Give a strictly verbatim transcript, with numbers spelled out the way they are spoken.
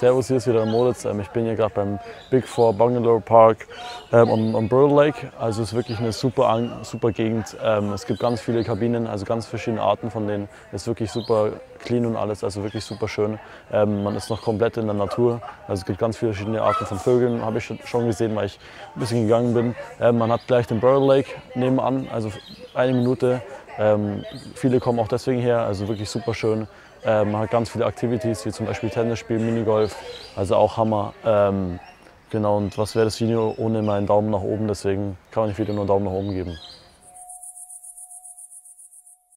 Servus, hier ist wieder der Moritz. Ich bin hier gerade beim Big Four Bungalow Park ähm, am, am Brule Lake. Also es ist wirklich eine super, super Gegend. Ähm, es gibt ganz viele Kabinen, also ganz verschiedene Arten von denen. Es ist wirklich super clean und alles, also wirklich super schön. Ähm, man ist noch komplett in der Natur. Also es gibt ganz viele verschiedene Arten von Vögeln, habe ich schon gesehen, weil ich ein bisschen gegangen bin. Ähm, man hat gleich den Brule Lake nebenan, also eine Minute. Ähm, viele kommen auch deswegen her, also wirklich super schön. Ähm, man hat ganz viele Activities, wie zum Beispiel Tennis spielen, Minigolf, also auch Hammer. Ähm, genau, und was wäre das Video ohne meinen Daumen nach oben, deswegen kann man dem Video nur einen Daumen nach oben geben.